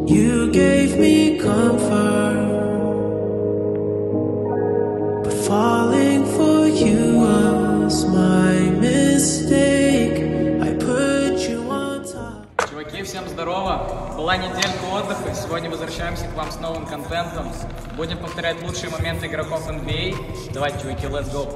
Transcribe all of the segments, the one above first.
You gave me comfort, but falling for you was my mistake. I put you on top. Чуваки, всем здорово! Была неделька отдыха, сегодня возвращаемся к вам с новым контентом. Будем повторять лучшие моменты игроков NBA. Давайте, чуваки, let's go!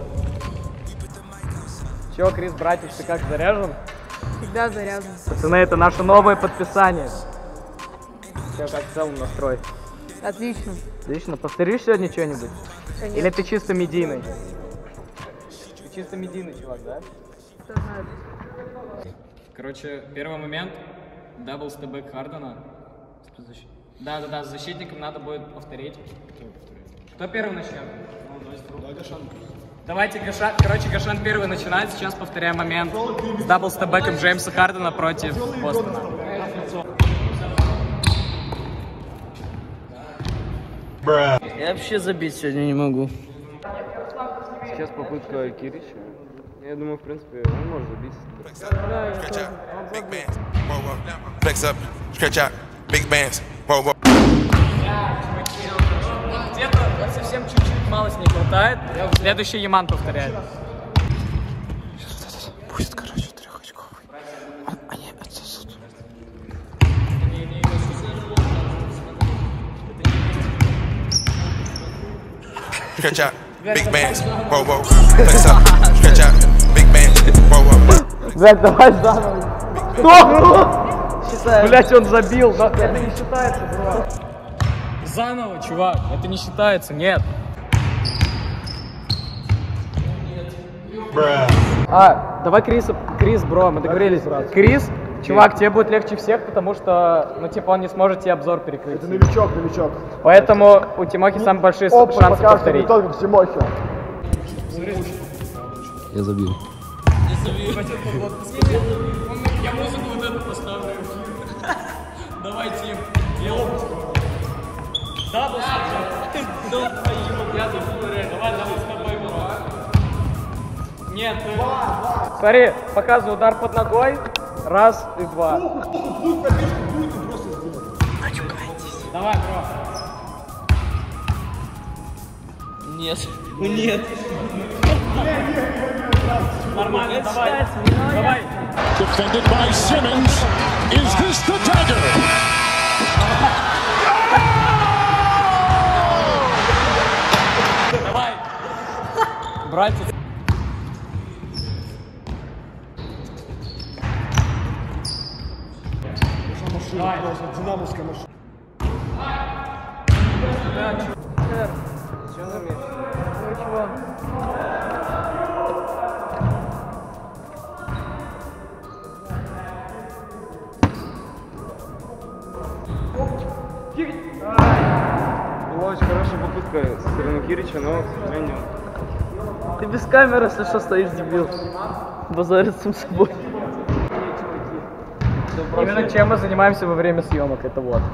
Чё, Крис, братец, ты как, заряжен? Всегда заряжен. Пацаны, это наше новое подписание. Чё, как в целом настрой? Отлично. Отлично. Повторишь сегодня что-нибудь? Конечно. Или ты чисто медийный? Ты чисто медийный чувак, да? Кто знает. Короче, первый момент. Дабл-стебэк Хардена. Да, с защитником надо будет повторить. Кто первый начнет? Давайте Гошан первый начинает. Сейчас повторяем момент с дабл-стебэком Джеймса Хардена против Бостона. Я вообще забить сегодня не могу. Сейчас попытка Кирича. Я думаю, в принципе, он может забить. Flex up, stretch out, big bands, roll up. Где-то совсем чуть-чуть малость не хватает. Следующий Яман повторяет. Будет, короче, трехочковый. Они отсосут. Stretch out, big bands, roll up. Flex up, stretch out, big bands, roll up. Блять, давай заново. Что? Блять, он забил. Да, это не считается, бро. Заново, чувак. Это не считается, нет. Давай Крис, бро, мы договорились. Крис, чувак, тебе будет легче всех, потому что, ну, типа, он не сможет тебе обзор перекрыть. Это новичок. Поэтому у Тимохи самые большие шансы повторить. Не только Тимохи. Я забил. Я музыку вот эту поставлю. Давай, Тим. Да, давай с тобой, бро. Нет, смотри, показываю удар под ногой. Раз и два. Давай, бро. Нет. Нет. Нормально, давай. Defended by Simmons. Is this the dagger? Давай. Братец. Давай. Динамовская машина. Что замеришь? Ну чего? Была очень хорошая попытка со стороны Кирича, но, к сожалению... Ты без камеры, если что, стоишь, дебил. Базарит сам собой. Именно чем мы занимаемся во время съемок, это вот.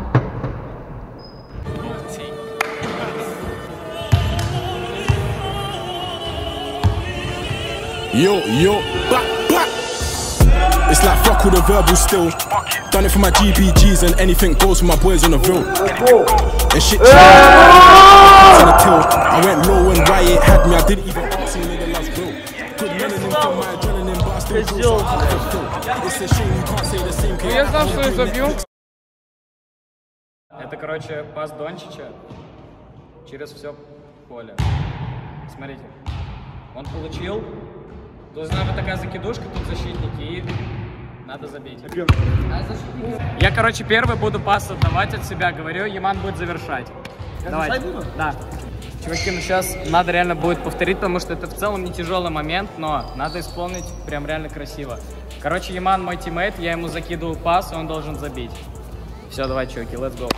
Yo, back. It's like fuck all the verbal still. Done it for my GBGs and anything goes for my boys on the road. And shit changed. On the till. I went low when Riot had me. I didn't even ask him, nigga, let's go. Good melanin from my adrenaline, but I still feel it's a shame you can't say the same. Я знал, что я забил. Это, короче, пас Дончича через все поле. Смотрите. Он получил. Тут надо такая закидушка, тут защитники, и надо забить. Я, короче, первый буду пас отдавать от себя, говорю, Яман будет завершать. Давайте. Да. Чуваки, ну сейчас надо реально будет повторить, потому что это в целом не тяжелый момент, но надо исполнить прям реально красиво. Короче, Яман мой тиммейт, я ему закидываю пас, и он должен забить. Все, давай, чуваки, let's go.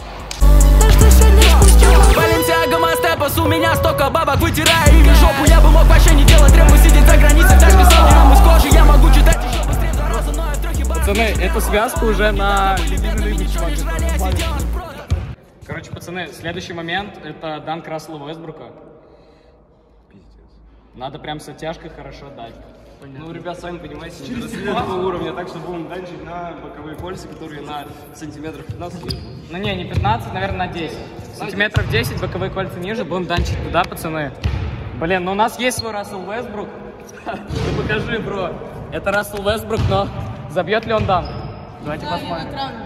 Баленсиага Мастепас, у меня столько бабок, вытирая ими жопу. Я бы мог вообще не делать, требую сидеть за границей. Так писал рам из кожи, я могу читать еще быстрее за разу, но я в трёхе. Пацаны, эту связку уже на любимый чувак. Короче, пацаны, следующий момент это данк Рассела Уэстбрука. Надо прям с оттяжкой хорошо дать. Ну, ребят, сами понимаете, через этого уровня, так что будем данчить на боковые кольца, которые на сантиметров 15 ниже. Ну не 15, наверное, на 10. Сантиметров 10, боковые кольца ниже, будем данчить туда, пацаны. Блин, ну у нас есть свой Рассел Уэстбрук. Ну покажи, бро. Это Рассел Уэстбрук, но забьет ли он данк? Давайте посмотрим.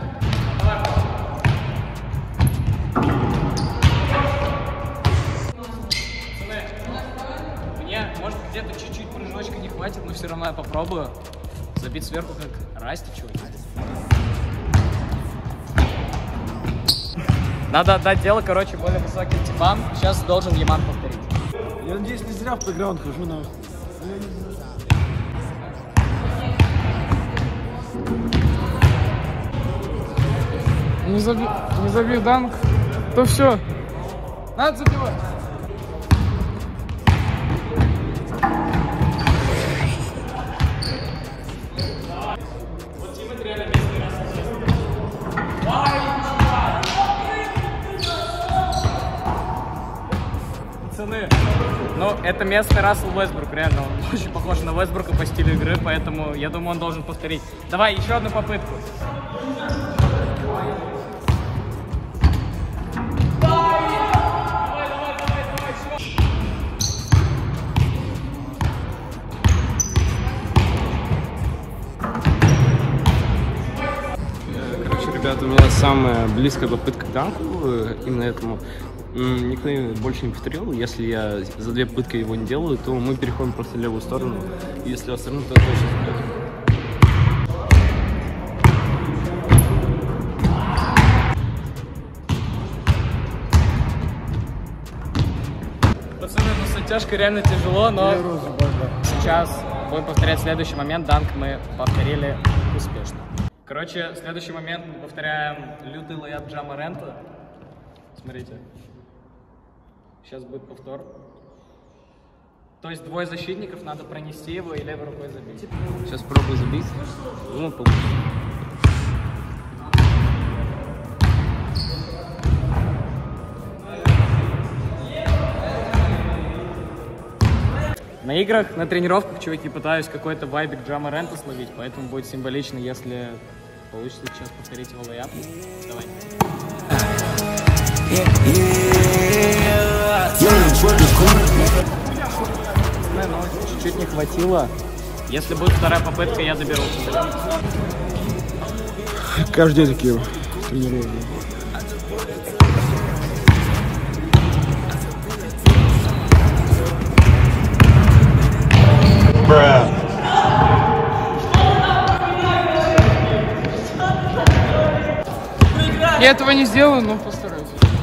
Мне, может, где-то чуть-чуть прыжочка не хватит, но все равно я попробую забить сверху, как Расти, чуваки. Надо отдать дело, короче, более высоким типам. Сейчас должен Яман повторить. Я надеюсь, не зря в плейграунд хожу, но... Не забил данк, то все. Надо забивать. Пацаны, ну это местный Рассел Уэстбрук, реально, он очень похож на Уэстбрука по стилю игры, поэтому я думаю, он должен повторить. Давай, еще одну попытку. Короче, ребята, у меня самая близкая попытка к данку, именно этому. Никто больше не повторил. Если я за 2 попытки его не делаю, то мы переходим просто в левую сторону. И если остальное, то точно забьет. Пацаны, ну с оттяжкой реально тяжело, но сейчас будем повторять следующий момент. Данк мы повторили успешно. Короче, следующий момент мы повторяем лютый лейап Ja Moranta. Смотрите. Сейчас будет повтор. То есть двое защитников, надо пронести его и левой рукой забить. Сейчас пробую забить. Думаю, получится. На играх, на тренировках, чуваки, пытаюсь какой-то вайбик Ja Moranta словить, поэтому будет символично, если получится сейчас повторить его лейап. Давай. Чуть-чуть не хватило. Если будет вторая попытка, я заберу. Каждый день такие тренировки. Я этого не сделаю, но постараюсь.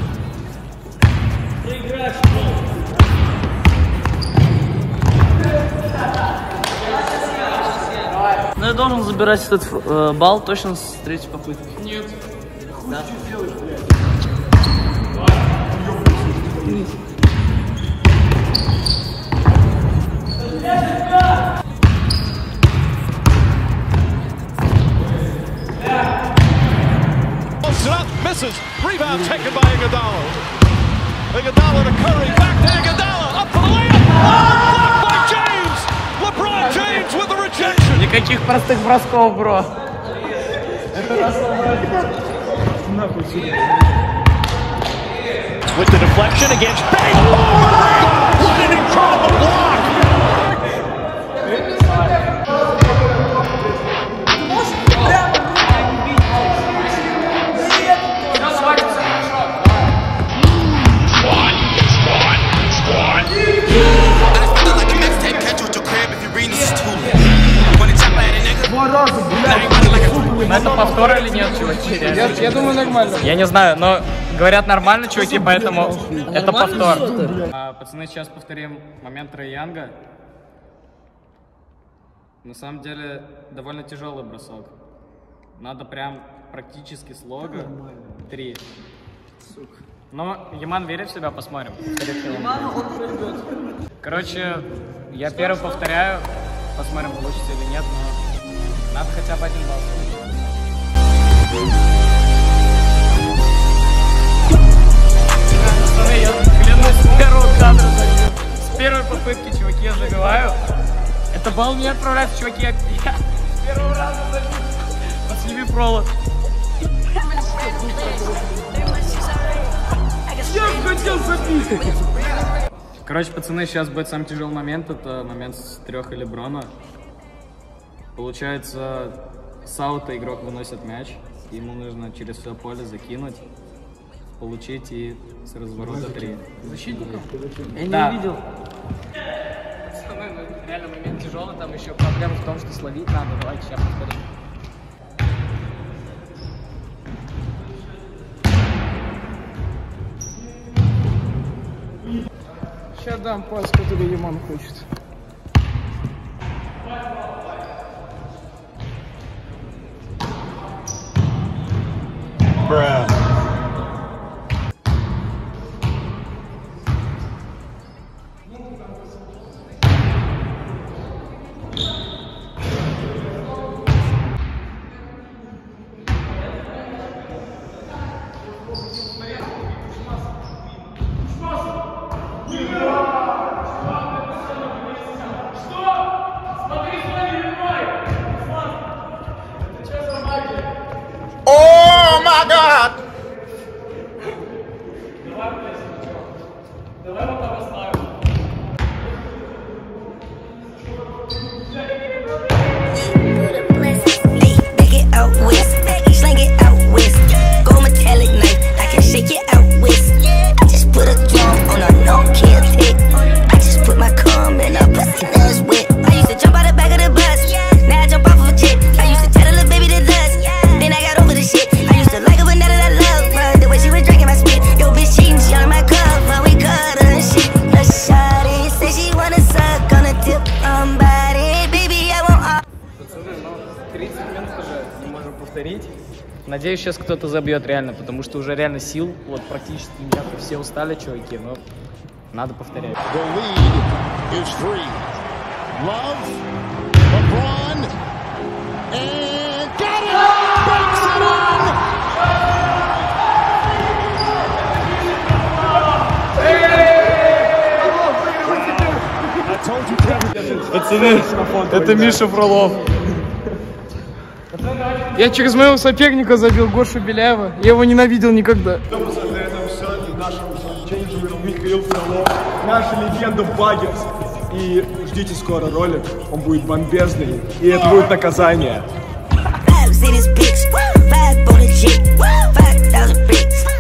Но я должен забирать этот балл точно с 3-й попытки. Нет. Да. Misses. Rebound taken by Iguodala. Iguodala to Curry. Back to Iguodala. Up for the layup. Blocked by James. LeBron James with the rejection. Никаких простых бросков, бро. Это With the deflection against Baylor. What an incredible block. Это повтор или нет, чуваки? Я думаю, нормально. Я не знаю, но говорят нормально, чуваки, поэтому это повтор. Пацаны, сейчас повторим момент Трей Янга. На самом деле, довольно тяжелый бросок. Надо прям практически с лога 3. Но Яман верит в себя, посмотрим. Короче, я первый повторяю. Посмотрим, получится или нет, но надо хотя бы 1 балл. Я клянусь, с первого кадра забил. С первой попытки, чуваки, я забиваю. Это балл мне отправляется, чуваки. Я с первого раза подсними провод. Я хотел забить. Короче, пацаны, сейчас будет самый тяжелый момент. Это момент с трёх или Брона. Получается, с аута игрок выносит мяч. Ему нужно через все поле закинуть, получить и с разворота 3. Защитником? Я да. не видел. Пацаны, ну, реально момент тяжелый. Там еще проблема в том, что словить надо. Давайте сейчас подходим. Сейчас дам пас, который Яман хочет. Bruh. Oh my God! Надеюсь, сейчас кто-то забьет реально, потому что уже реально сил, вот практически нет, все устали, чуваки, но надо повторять. The lead is 3. Love, LeBron, and got it! Banks it in! Пацаны, это Миша Фролов. Я через моего соперника забил Гошу Беляева. Я его ненавидел никогда. На этом все. Нашим челленджером Михаил Фролов. Наша легенда Баггерс. И ждите скоро ролик. Он будет бомбезный. И это будет наказание.